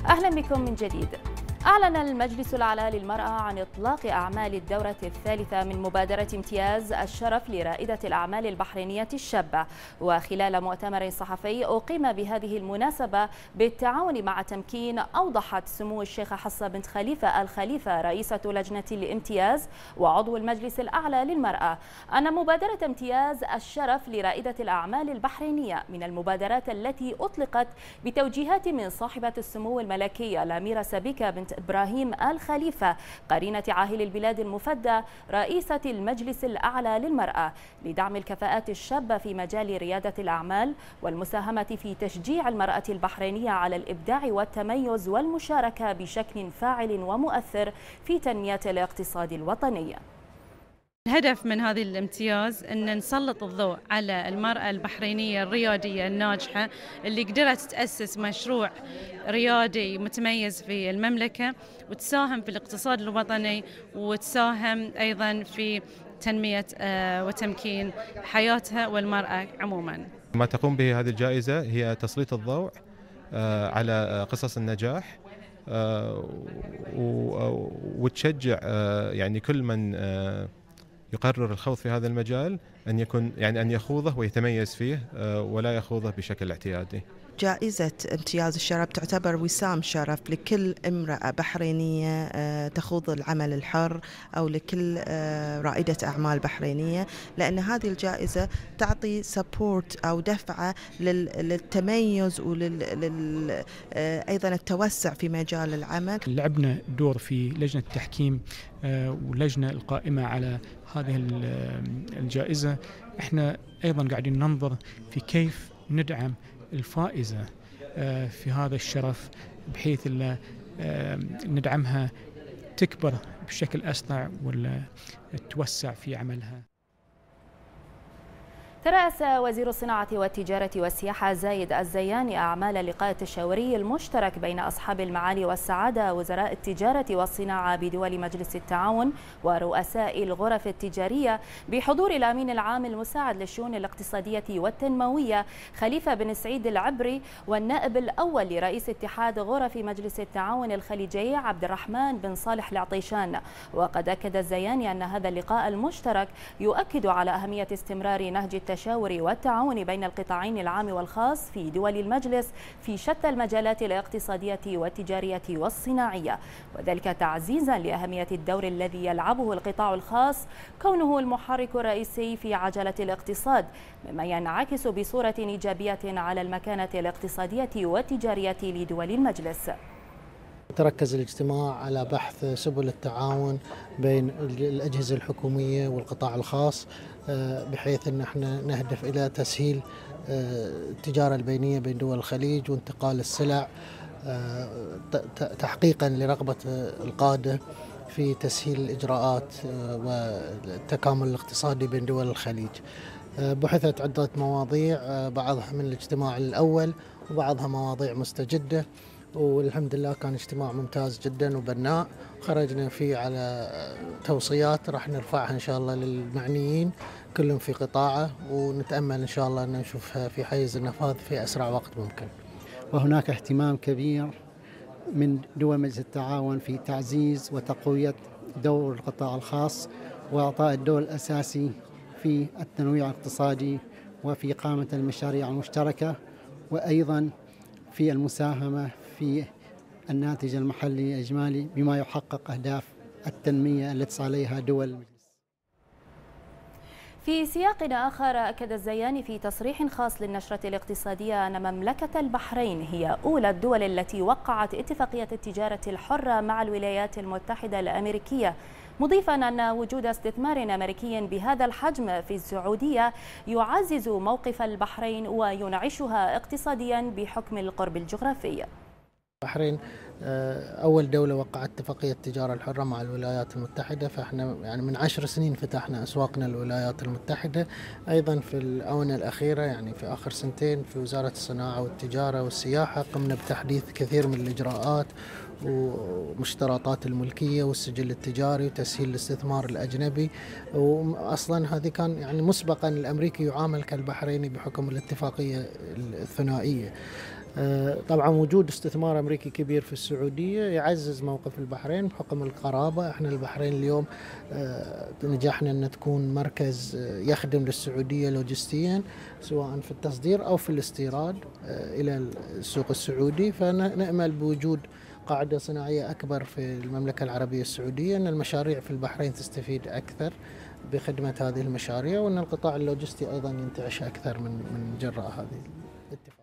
أهلا بكم من جديد. أعلن المجلس الأعلى للمرأة عن إطلاق أعمال الدورة الثالثة من مبادرة امتياز الشرف لرائدة الأعمال البحرينية الشابة. وخلال مؤتمر صحفي أقيم بهذه المناسبة بالتعاون مع تمكين، أوضحت سمو الشيخة حصة بنت خليفة الخليفة رئيسة لجنة الامتياز وعضو المجلس الأعلى للمرأة أن مبادرة امتياز الشرف لرائدة الأعمال البحرينية من المبادرات التي أطلقت بتوجيهات من صاحبة السمو الملكية الأميرة سبيكة بنت إبراهيم الخليفة قرينة عاهل البلاد المفدى رئيسة المجلس الأعلى للمرأة لدعم الكفاءات الشابة في مجال ريادة الأعمال والمساهمة في تشجيع المرأة البحرينية على الإبداع والتميز والمشاركة بشكل فاعل ومؤثر في تنمية الاقتصاد الوطني. الهدف من هذه الامتياز أن نسلط الضوء على المرأة البحرينية الريادية الناجحة اللي قدرت تأسس مشروع ريادي متميز في المملكة وتساهم في الاقتصاد الوطني وتساهم أيضا في تنمية وتمكين حياتها والمرأة عموما. ما تقوم به هذه الجائزة هي تسليط الضوء على قصص النجاح وتشجع يعني كل من يقرر الخوض في هذا المجال أن يخوضه ويتميز فيه ولا يخوضه بشكل اعتيادي. جائزة امتياز الشرف تعتبر وسام شرف لكل امرأة بحرينية تخوض العمل الحر أو لكل رائدة أعمال بحرينية، لأن هذه الجائزة تعطي سبورت أو دفعة للتميز أيضا التوسع في مجال العمل. لعبنا دور في لجنة التحكيم ولجنة القائمة على هذه الجائزة. احنا أيضا قاعدين ننظر في كيف ندعم الفائزة في هذا الشرف بحيث ندعمها تكبر بشكل أسرع ولا توسع في عملها. ترأس وزير الصناعة والتجارة والسياحة زايد الزياني أعمال اللقاء التشاوري المشترك بين أصحاب المعالي والسعادة وزراء التجارة والصناعة بدول مجلس التعاون ورؤساء الغرف التجارية بحضور الأمين العام المساعد للشؤون الاقتصادية والتنموية خليفة بن سعيد العبري والنائب الأول لرئيس اتحاد غرف مجلس التعاون الخليجي عبد الرحمن بن صالح العطيشان. وقد أكد الزياني أن هذا اللقاء المشترك يؤكد على أهمية استمرار نهج التشاور والتعاون بين القطاعين العام والخاص في دول المجلس في شتى المجالات الاقتصادية والتجارية والصناعية، وذلك تعزيزا لأهمية الدور الذي يلعبه القطاع الخاص كونه المحرك الرئيسي في عجلة الاقتصاد، مما ينعكس بصورة إيجابية على المكانة الاقتصادية والتجارية لدول المجلس. تركز الاجتماع على بحث سبل التعاون بين الأجهزة الحكومية والقطاع الخاص بحيث أن احنا نهدف إلى تسهيل التجارة البينية بين دول الخليج وانتقال السلع تحقيقا لرغبة القادة في تسهيل الإجراءات والتكامل الاقتصادي بين دول الخليج. بحثت عدة مواضيع، بعضها من الاجتماع الأول وبعضها مواضيع مستجدة، والحمد لله كان اجتماع ممتاز جدا وبناء. خرجنا فيه على توصيات راح نرفعها إن شاء الله للمعنيين كلهم في قطاعه، ونتأمل إن شاء الله أن نشوفها في حيز النفاذ في أسرع وقت ممكن. وهناك اهتمام كبير من دول مجلس التعاون في تعزيز وتقوية دور القطاع الخاص وإعطاء الدور الأساسي في التنويع الاقتصادي وفي قامة المشاريع المشتركة، وأيضا في المساهمة في الناتج المحلي الإجمالي بما يحقق أهداف التنمية التي تسعى إليها دول المجلس. في سياق آخر، أكد الزياني في تصريح خاص للنشرة الاقتصادية أن مملكة البحرين هي أولى الدول التي وقعت اتفاقية التجارة الحرة مع الولايات المتحدة الأمريكية، مضيفا أن وجود استثمار أمريكي بهذا الحجم في السعودية يعزز موقف البحرين وينعشها اقتصاديا بحكم القرب الجغرافي. البحرين أول دولة وقعت اتفاقية التجارة الحرة مع الولايات المتحدة، فإحنا يعني من 10 سنين فتحنا أسواقنا الولايات المتحدة. أيضا في الآونة الأخيرة يعني في آخر سنتين في وزارة الصناعة والتجارة والسياحة قمنا بتحديث كثير من الإجراءات ومشترطات الملكية والسجل التجاري وتسهيل الاستثمار الأجنبي. وأصلا هذه كان يعني مسبقا الأمريكي يعامل كالبحريني بحكم الاتفاقية الثنائية. طبعا وجود استثمار أمريكي كبير في السعودية يعزز موقف البحرين بحكم القرابة. احنا البحرين اليوم نجحنا أن تكون مركز يخدم للسعودية لوجستيا سواء في التصدير أو في الاستيراد إلى السوق السعودي، فنأمل بوجود قاعدة صناعية أكبر في المملكة العربية السعودية، أن المشاريع في البحرين تستفيد أكثر بخدمة هذه المشاريع، وأن القطاع اللوجستي أيضا ينتعش أكثر من جراء هذه الاتفاق.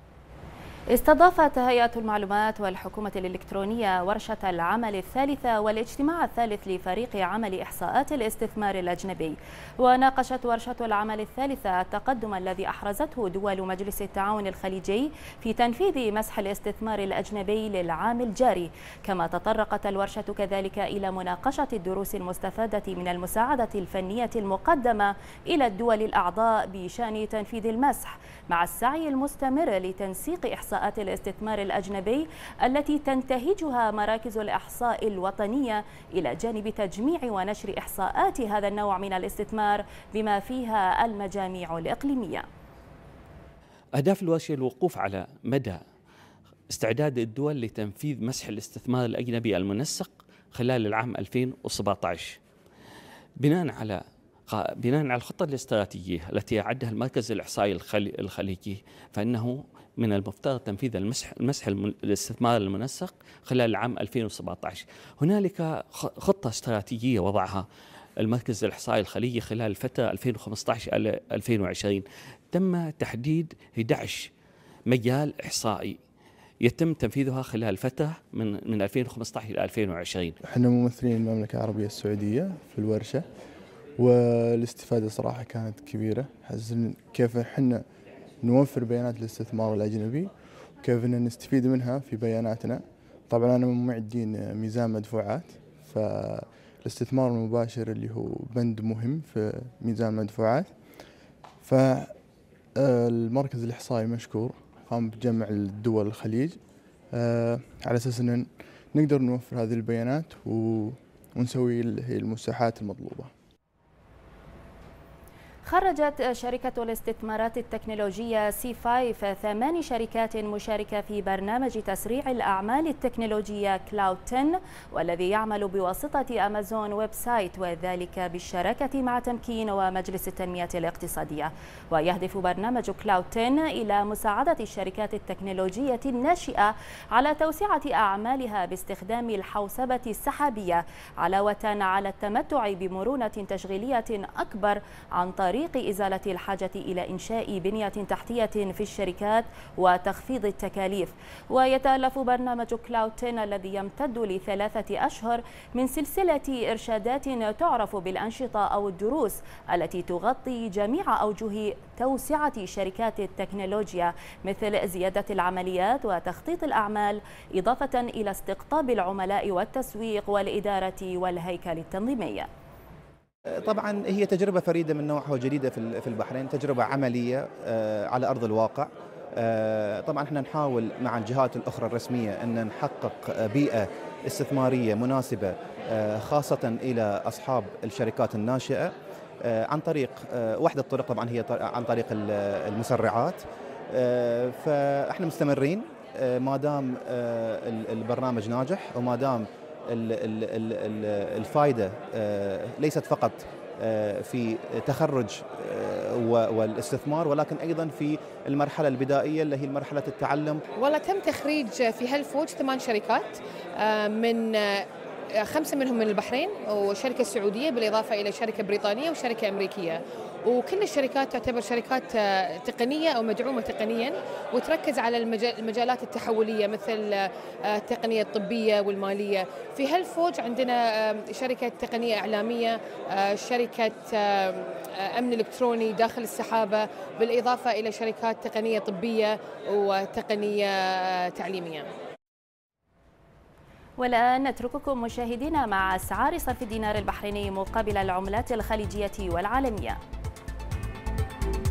استضافت هيئة المعلومات والحكومة الإلكترونية ورشة العمل الثالثة والاجتماع الثالث لفريق عمل إحصاءات الاستثمار الأجنبي. وناقشت ورشة العمل الثالثة التقدم الذي أحرزته دول مجلس التعاون الخليجي في تنفيذ مسح الاستثمار الأجنبي للعام الجاري. كما تطرقت الورشة كذلك إلى مناقشة الدروس المستفادة من المساعدة الفنية المقدمة إلى الدول الأعضاء بشأن تنفيذ المسح، مع السعي المستمر لتنسيق إحصاءات الاستثمار الأجنبي التي تنتهجها مراكز الإحصاء الوطنية، إلى جانب تجميع ونشر إحصاءات هذا النوع من الاستثمار بما فيها المجاميع الإقليمية. أهداف الورشة الوقوف على مدى استعداد الدول لتنفيذ مسح الاستثمار الأجنبي المنسق خلال العام 2017 بناء على الخطة الاستراتيجية التي أعدها المركز الإحصائي الخليجي، فإنه من المفترض تنفيذ المسح الاستثمار المنسق خلال العام 2017. هنالك خطة استراتيجية وضعها المركز الإحصائي الخليجي خلال الفترة 2015-2020. تم تحديد 11 مجال إحصائي يتم تنفيذها خلال الفترة من 2015 إلى 2020. احنا ممثلين المملكة العربية السعودية في الورشة، والاستفادة صراحة كانت كبيرة. حزن كيف احنا نوفر بيانات الاستثمار الأجنبي وكيف نستفيد منها في بياناتنا. طبعا أنا معدين ميزان مدفوعات، فالاستثمار المباشر اللي هو بند مهم في ميزان المدفوعات، فالمركز الإحصائي مشكور قام بجمع الدول الخليج على أساس أن نقدر نوفر هذه البيانات ونسوي المساحات المطلوبة. خرجت شركة الاستثمارات التكنولوجية C5 8 شركات مشاركة في برنامج تسريع الأعمال التكنولوجية كلاود 10، والذي يعمل بواسطة أمازون ويب سايت، وذلك بالشراكة مع تمكين ومجلس التنمية الاقتصادية. ويهدف برنامج كلاود 10 إلى مساعدة الشركات التكنولوجية الناشئة على توسعة أعمالها باستخدام الحوسبة السحابية، علاوة على التمتع بمرونة تشغيلية أكبر عن طريق إزالة الحاجة إلى إنشاء بنية تحتية في الشركات وتخفيض التكاليف. ويتألف برنامج كلاود 10 الذي يمتد ل3 أشهر من سلسلة إرشادات تعرف بالأنشطة أو الدروس التي تغطي جميع أوجه توسعة شركات التكنولوجيا، مثل زيادة العمليات وتخطيط الأعمال، إضافة إلى استقطاب العملاء والتسويق والإدارة والهيكل التنظيمي. طبعا هي تجربة فريدة من نوعها وجديدة في البحرين، تجربة عملية على أرض الواقع. طبعا احنا نحاول مع الجهات الأخرى الرسمية أن نحقق بيئة استثمارية مناسبة خاصة إلى أصحاب الشركات الناشئة عن طريق واحدة الطرق طبعا هي عن طريق المسرعات. فاحنا مستمرين ما دام البرنامج ناجح وما دام الفائدة ليست فقط في تخرج والاستثمار، ولكن أيضا في المرحلة البدائية اللي هي مرحلة التعلم. والله تم تخريج في هالفوج 8 شركات، من 5 منهم من البحرين وشركة سعودية بالإضافة إلى شركة بريطانية وشركة أمريكية، وكل الشركات تعتبر شركات تقنية أو مدعومة تقنيا وتركز على المجالات التحولية مثل التقنية الطبية والمالية. في هالفوج عندنا شركة تقنية إعلامية، شركة أمن إلكتروني داخل السحابة، بالإضافة إلى شركات تقنية طبية وتقنية تعليمية. والآن نترككم مشاهدينا مع أسعار صرف الدينار البحريني مقابل العملات الخليجية والعالمية.